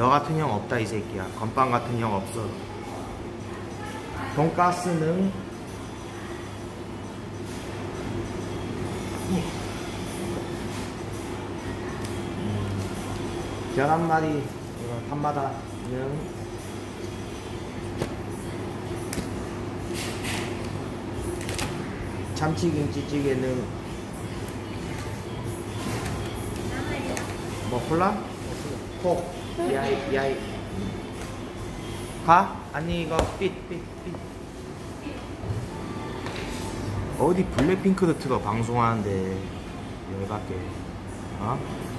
너 같은 형 없다 이 새끼야. 건빵 같은 형 없어. 돈가스는 계란말이 이거 한마다는 참치김치찌개는 뭐 콜라? 콕 야이 가? 아니 이거 삐 어디 블랙핑크도 틀어 방송하는데 열받게 어?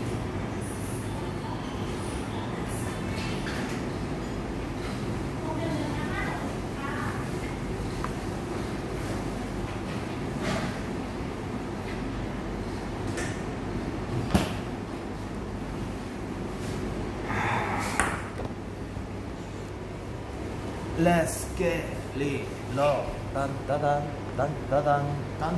Let's get lit, love, 딴따단, 딴따단, 딴.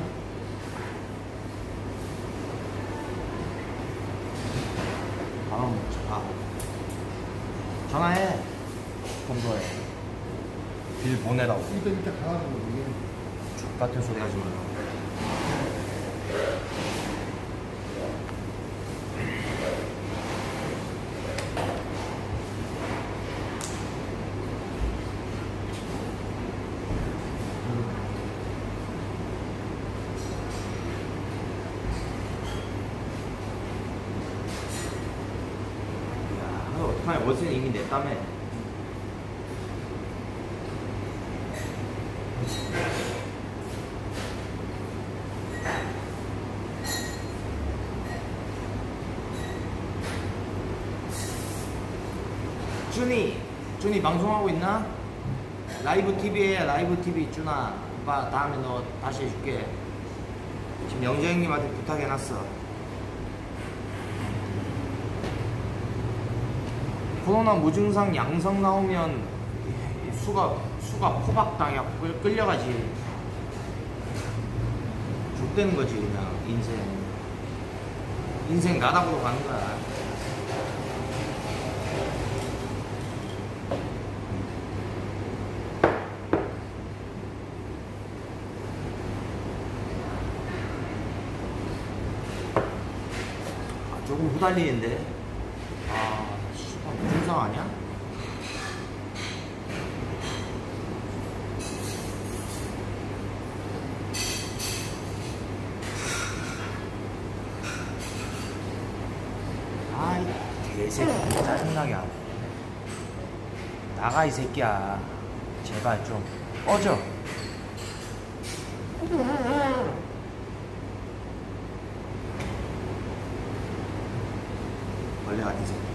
전화해. 검도해. 빌 보내라고. 이따 가라고 이게. 같은 소리 하지 마. 어떡하냐, 월세는 이미 냈다며. 준이 방송하고 있나? 라이브 TV에 라이브 TV 준아 오빠 다음에 너 다시 해줄게. 지금 영재 형님한테 부탁해놨어. 코로나 무증상 양성 나오면 수가 포박당해 끌려가지. 족되는 거지 그냥 인생 나락으로 가는 거야. 조금 후달리는데. 무증상 아니야? 아이 개새끼 짜증나게 하네. 나가 이 새끼야. 제발 좀 꺼져. 원래 같은 새끼.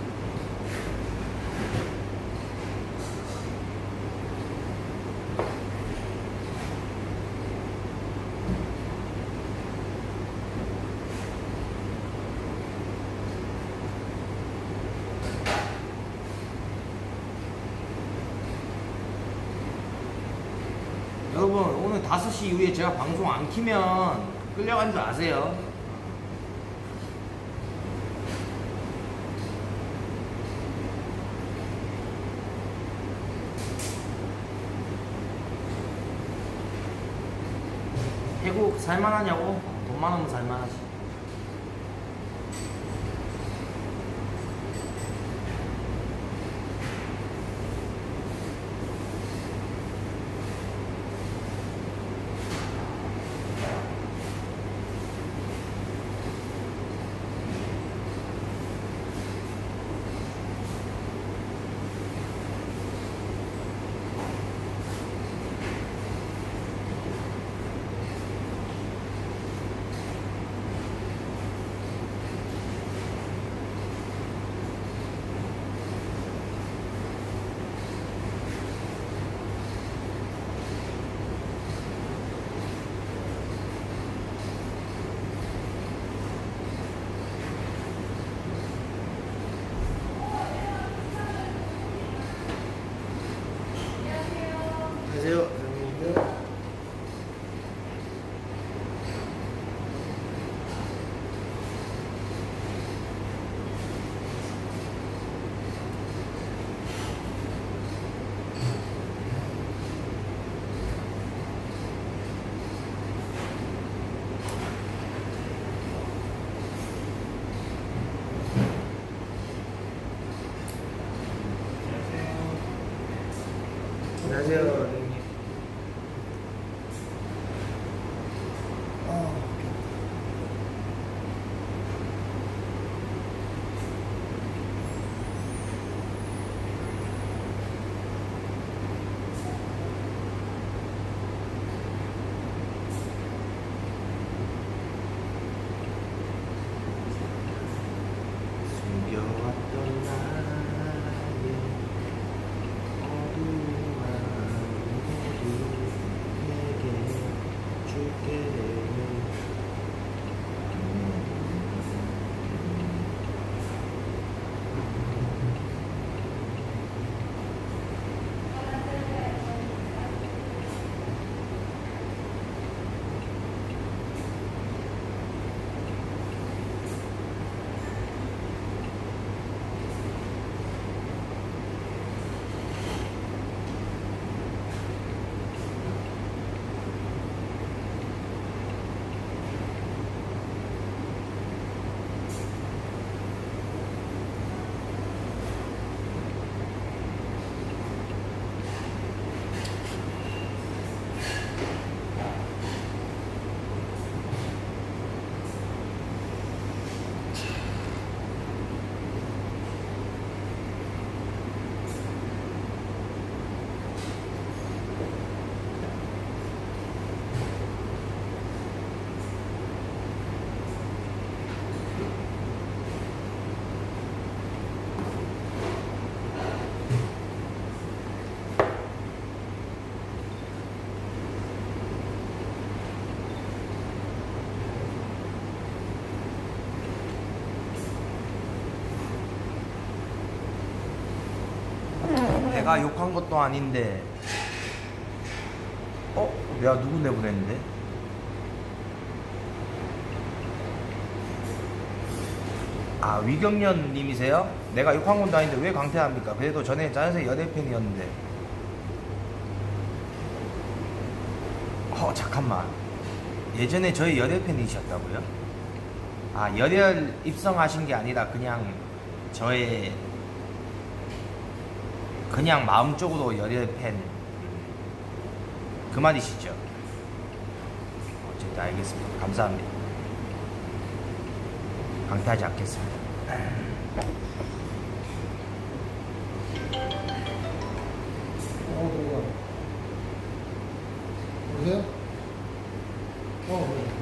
여러분 오늘 5시 이후에 제가 방송 안 키면 끌려간 줄 아세요? 태국 살만하냐고? 돈 많으면 살만하지. 안녕하세요, 형님. 숨겨왔던 나의 어두운 마음 내게 줄게. 내가 욕한 것도 아닌데. 내가 누구 내보냈는데? 아, 위경련 님이세요? 내가 욕한 것도 아닌데 왜 강퇴합니까? 그래도 전에 짜장새 연애 팬이었는데. 잠깐만. 예전에 저희 연애 팬이셨다고요? 아, 열혈 입성하신 게 아니라 그냥 저의 그냥 마음적으로 열혈 팬, 그 말이시죠? 어쨌든 알겠습니다. 감사합니다. 강퇴하지 않겠습니다. 여보세요? 네.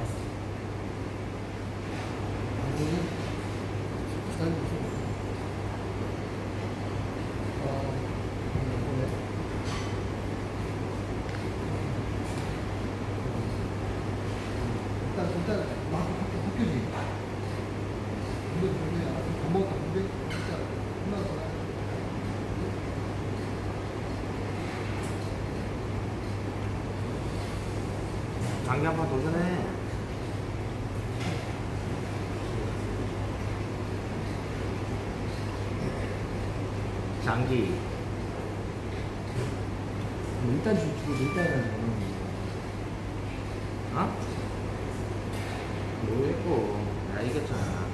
일단 막 학교지. 근데 밥 먹었다. 근데 진짜 끝나서 장기 한번 도전해. 장기. 일단 주고 일단은 모르겠고 나 이겼잖아.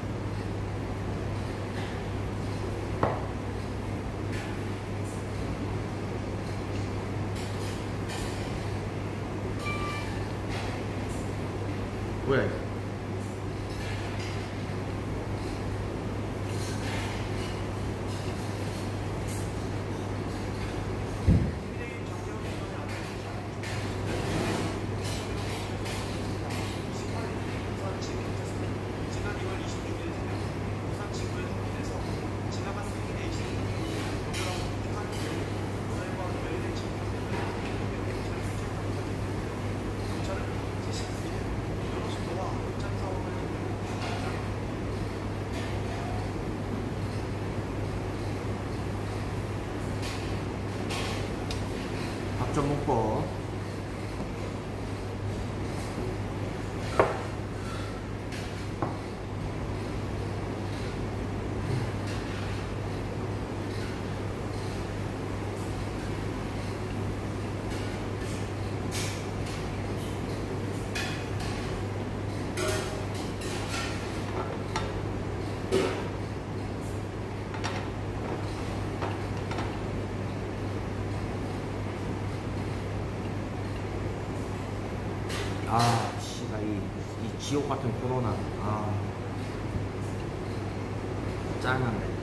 왜? 밥 좀 먹고. 지옥 같은 코로나. 아, 짱난데.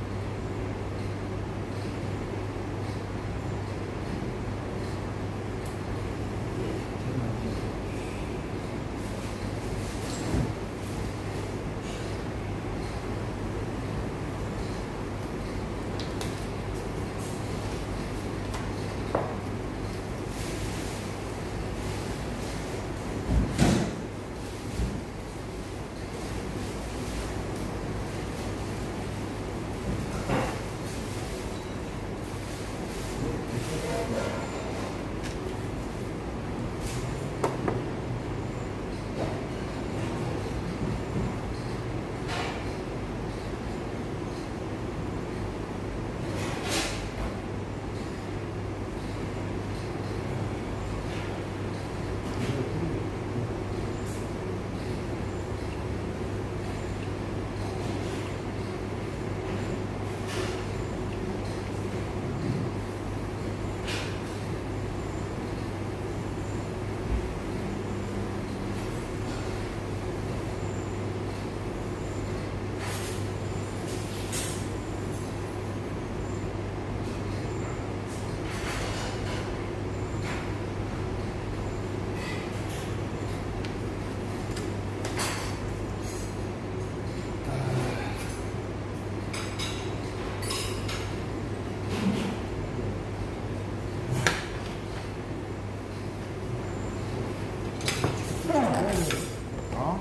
어?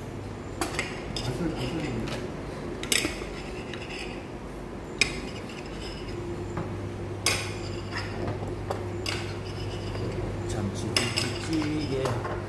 참치찌개.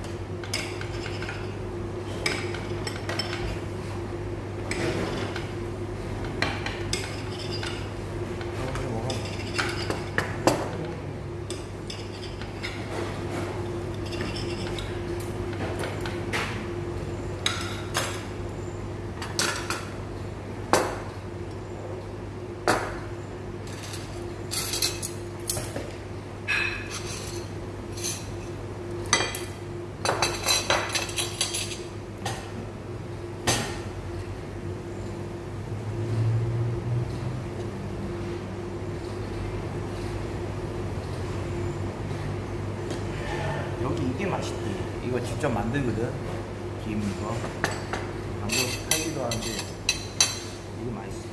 여기 이게 맛있대. 이거 직접 만들거든. 김 이거. 만들어서 팔기도 하는데 이거 맛있어.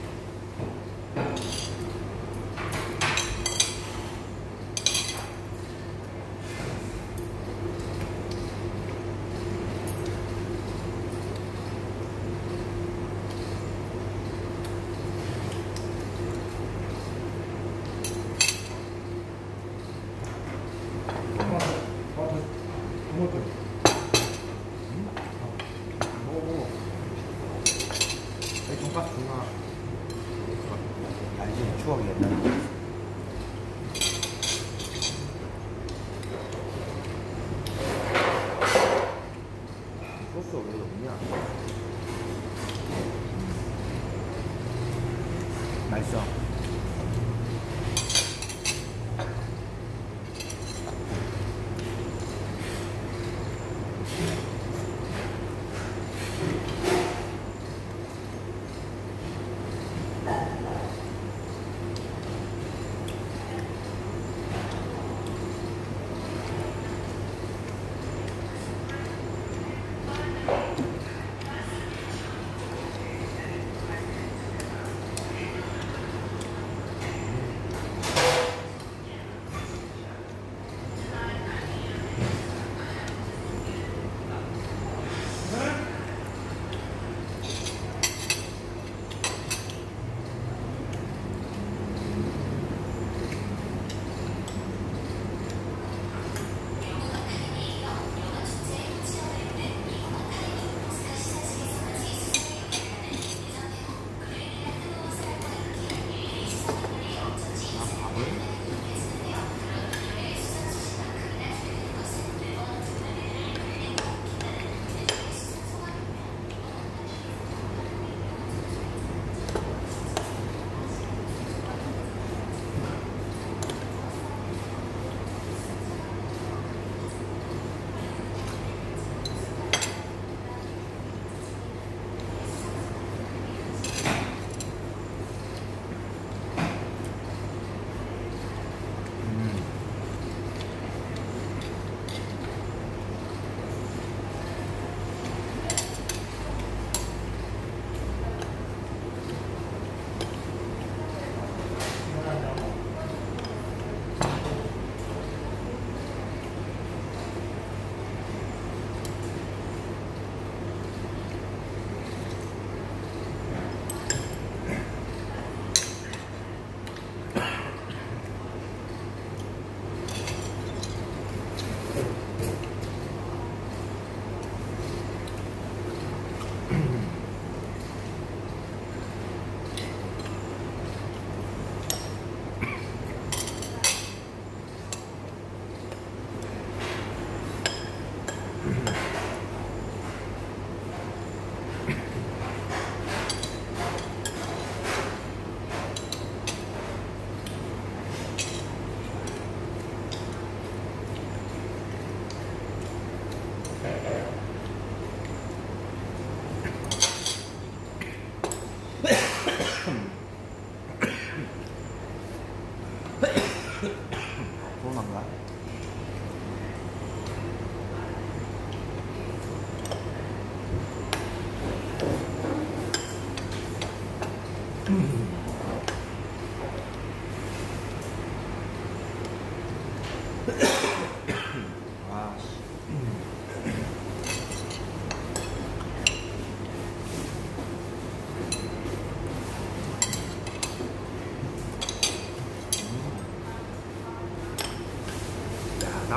돈가스 존나 알지? 추억이 옛날에. 소스가 왜 없냐? 맛있어.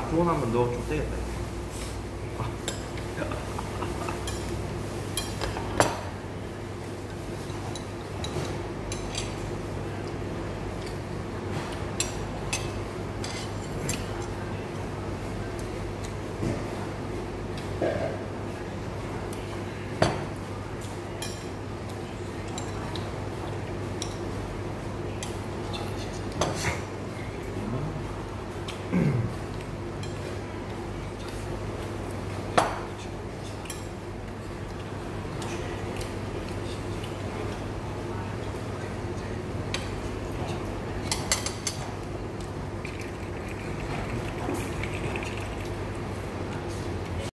소원 한번 넣어줘도 되겠다.